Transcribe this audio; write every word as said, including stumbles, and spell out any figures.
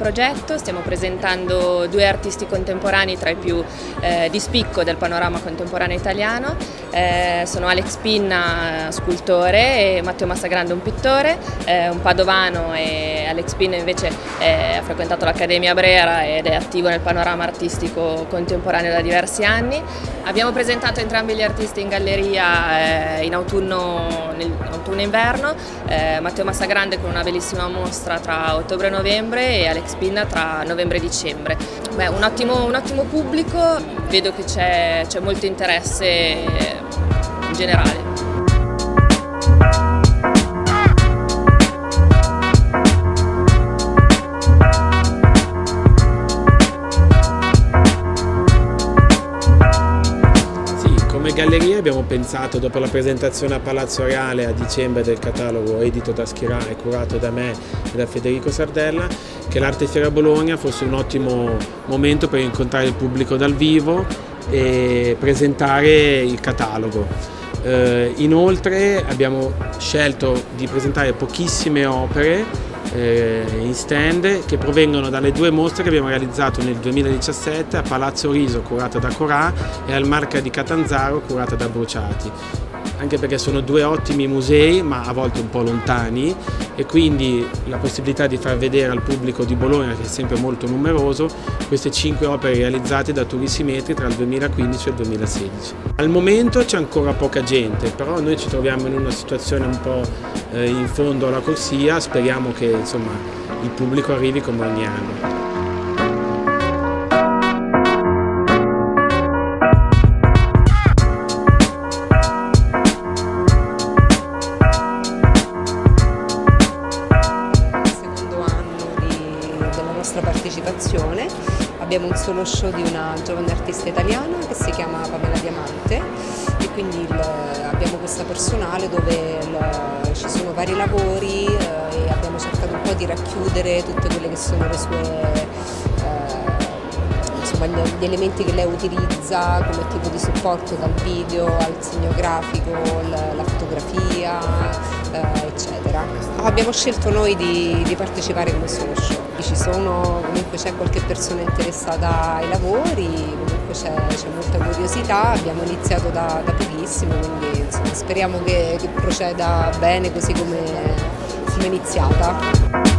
progetto, stiamo presentando due artisti contemporanei tra i più eh, di spicco del panorama contemporaneo italiano. Eh, sono Alex Pinna, scultore, e Matteo Massagrande, un pittore, eh, un padovano, e Alex Pinna invece eh, ha frequentato l'Accademia Brera ed è attivo nel panorama artistico contemporaneo da diversi anni. Abbiamo presentato entrambi gli artisti in galleria eh, in autunno, nel, autunno-inverno, eh, Matteo Massagrande con una bellissima mostra tra ottobre e novembre e Alex Pinna tra novembre e dicembre. Beh, un ottimo, un ottimo pubblico, vedo che c'è molto interesse in generale. Come galleria abbiamo pensato, dopo la presentazione a Palazzo Reale a dicembre del catalogo edito da Schirà e curato da me e da Federico Sardella, che l'Arte Fiera Bologna fosse un ottimo momento per incontrare il pubblico dal vivo e presentare il catalogo. Eh, inoltre abbiamo scelto di presentare pochissime opere Eh, in stand che provengono dalle due mostre che abbiamo realizzato nel duemiladiciassette a Palazzo Riso, curata da Corà, e al Marca di Catanzaro, curata da Bruciati, anche perché sono due ottimi musei ma a volte un po' lontani, e quindi la possibilità di far vedere al pubblico di Bologna, che è sempre molto numeroso, queste cinque opere realizzate da Turrissi Metri tra il duemilaquindici e il duemilasedici. Al momento c'è ancora poca gente, però noi ci troviamo in una situazione un po' eh, in fondo alla corsia, speriamo che insomma, il pubblico arrivi come ogni anno. Partecipazione. Abbiamo un solo show di una giovane artista italiana che si chiama Pamela Diamante, e quindi il, abbiamo questa personale dove il, ci sono vari lavori eh, e abbiamo cercato un po' di racchiudere tutte quelle che sono le sue eh, insomma, gli, gli elementi che lei utilizza come tipo di supporto, dal video al segno grafico, la, la fotografia eh, eccetera. Abbiamo scelto noi di, di partecipare come solo show. Ci sono, comunque c'è qualche persona interessata ai lavori, comunque c'è molta curiosità, abbiamo iniziato da, da pochissimo, quindi insomma, speriamo che, che proceda bene così come, come è iniziata.